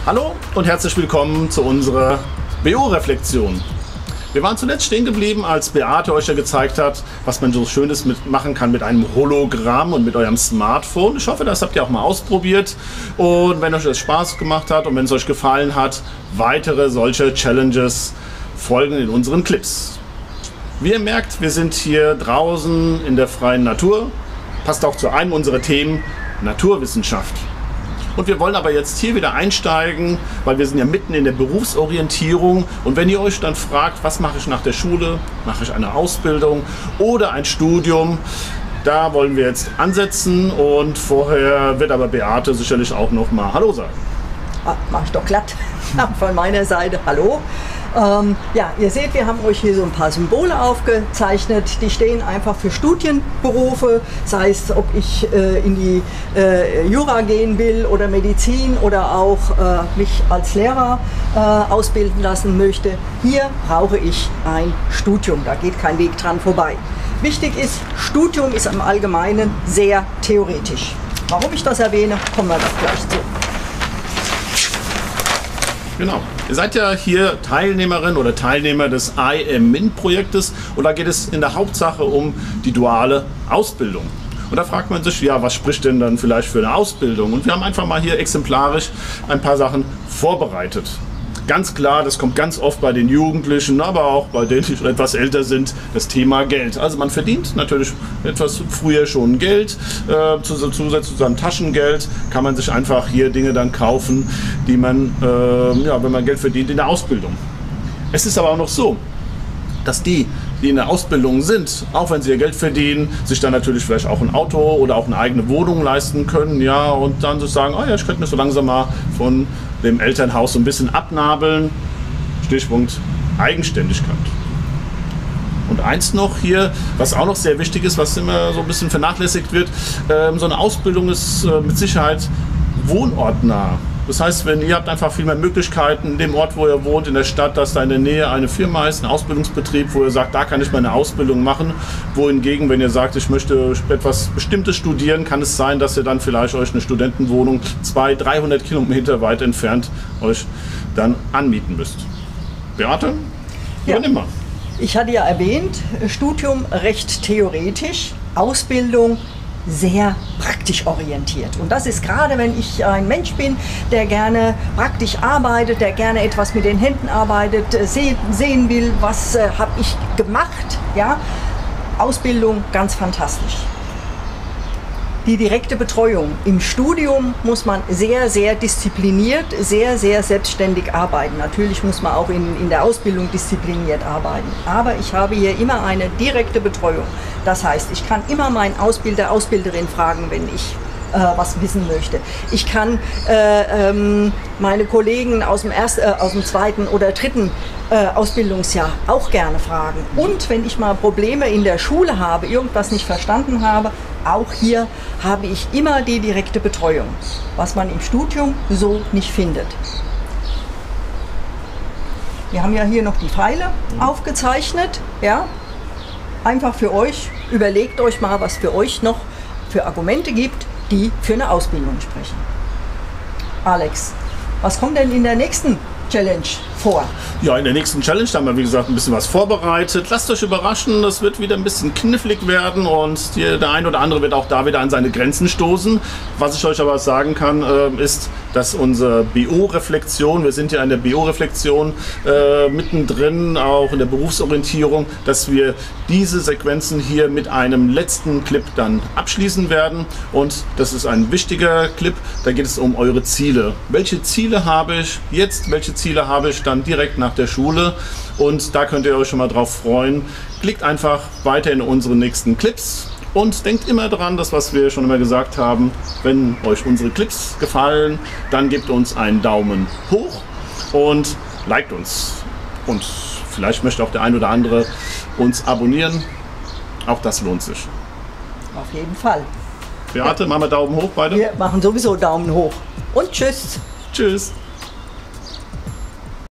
Hallo und herzlich willkommen zu unserer BO-Reflexion. Wir waren zuletzt stehen geblieben, als Beate euch ja gezeigt hat, was man so Schönes machen kann mit einem Hologramm und mit eurem Smartphone. Ich hoffe, das habt ihr auch mal ausprobiert. Und wenn euch das Spaß gemacht hat und wenn es euch gefallen hat, weitere solche Challenges folgen in unseren Clips. Wie ihr merkt, wir sind hier draußen in der freien Natur. Passt auch zu einem unserer Themen, Naturwissenschaft. Und wir wollen aber jetzt hier wieder einsteigen, weil wir sind ja mitten in der Berufsorientierung. Und wenn ihr euch dann fragt, was mache ich nach der Schule, mache ich eine Ausbildung oder ein Studium, da wollen wir jetzt ansetzen. Und vorher wird aber Beate sicherlich auch noch mal Hallo sagen. Mach ich doch glatt von meiner Seite. Hallo. Ja, ihr seht, wir haben euch hier so ein paar Symbole aufgezeichnet, die stehen einfach für Studienberufe, sei es, ob ich in die Jura gehen will oder Medizin oder auch mich als Lehrer ausbilden lassen möchte. Hier brauche ich ein Studium, da geht kein Weg dran vorbei. Wichtig ist, Studium ist im Allgemeinen sehr theoretisch. Warum ich das erwähne, kommen wir doch gleich zu. Genau. Ihr seid ja hier Teilnehmerin oder Teilnehmer des IMIN-Projektes und da geht es in der Hauptsache um die duale Ausbildung. Und da fragt man sich, ja, was spricht denn dann vielleicht für eine Ausbildung? Und wir haben einfach mal hier exemplarisch ein paar Sachen vorbereitet. Ganz klar, das kommt ganz oft bei den Jugendlichen, aber auch bei denen, die schon etwas älter sind, das Thema Geld. Also man verdient natürlich etwas früher schon Geld. Zusätzlich zu seinem Taschengeld kann man sich einfach hier Dinge dann kaufen, die man, ja, wenn man Geld verdient, in der Ausbildung. Es ist aber auch noch so, dass die in der Ausbildung sind, auch wenn sie ihr Geld verdienen, sich dann natürlich vielleicht auch ein Auto oder auch eine eigene Wohnung leisten können, ja, und dann so sagen, oh ja, ich könnte mir so langsam mal von dem Elternhaus so ein bisschen abnabeln. Stichpunkt Eigenständigkeit. Und eins noch hier, was auch noch sehr wichtig ist, was immer so ein bisschen vernachlässigt wird, so eine Ausbildung ist mit Sicherheit wohnortnah. Das heißt, ihr habt einfach viel mehr Möglichkeiten in dem Ort, wo ihr wohnt, in der Stadt, dass da in der Nähe eine Firma ist, ein Ausbildungsbetrieb, wo ihr sagt, da kann ich meine Ausbildung machen. Wohingegen, wenn ihr sagt, ich möchte etwas Bestimmtes studieren, kann es sein, dass ihr dann vielleicht euch eine Studentenwohnung 200-300 Kilometer weit entfernt euch dann anmieten müsst. Beate, übernimm mal. Ich hatte ja erwähnt, Studium recht theoretisch, Ausbildung sehr praktisch orientiert. Und das ist gerade, wenn ich ein Mensch bin, der gerne praktisch arbeitet, der gerne etwas mit den Händen arbeitet, sehen will, was habe ich gemacht. Ja? Ausbildung ganz fantastisch. Die direkte Betreuung. Im Studium muss man sehr, sehr diszipliniert, sehr, sehr selbstständig arbeiten. Natürlich muss man auch in der Ausbildung diszipliniert arbeiten. Aber ich habe hier immer eine direkte Betreuung. Das heißt, ich kann immer meinen Ausbilder, Ausbilderin fragen, wenn ich was wissen möchte. Ich kann meine Kollegen aus dem zweiten oder dritten Ausbildungsjahr auch gerne fragen. Und wenn ich mal Probleme in der Schule habe, irgendwas nicht verstanden habe, auch hier habe ich immer die direkte Betreuung, was man im Studium so nicht findet. Wir haben ja hier noch die Pfeile aufgezeichnet. Ja? Einfach für euch, überlegt euch mal, was für euch noch für Argumente gibt, die für eine Ausbildung sprechen. Alex, was kommt denn in der nächsten Challenge vor? Ja, in der nächsten Challenge haben wir, wie gesagt, ein bisschen was vorbereitet. Lasst euch überraschen, das wird wieder ein bisschen knifflig werden und der ein oder andere wird auch da wieder an seine Grenzen stoßen. Was ich euch aber sagen kann, ist, dass unsere BO-Reflexion, wir sind ja in der BO-Reflexion mittendrin, auch in der Berufsorientierung, dass wir diese Sequenzen hier mit einem letzten Clip dann abschließen werden. Und das ist ein wichtiger Clip, da geht es um eure Ziele. Welche Ziele habe ich jetzt, welche Ziele habe ich dann direkt nach der Schule? Und da könnt ihr euch schon mal drauf freuen. Klickt einfach weiter in unsere nächsten Clips. Und denkt immer dran, das was wir schon immer gesagt haben, wenn euch unsere Clips gefallen, dann gebt uns einen Daumen hoch und liked uns. Und vielleicht möchte auch der ein oder andere uns abonnieren. Auch das lohnt sich. Auf jeden Fall. Beate, machen wir Daumen hoch beide? Wir machen sowieso Daumen hoch. Und tschüss. Tschüss.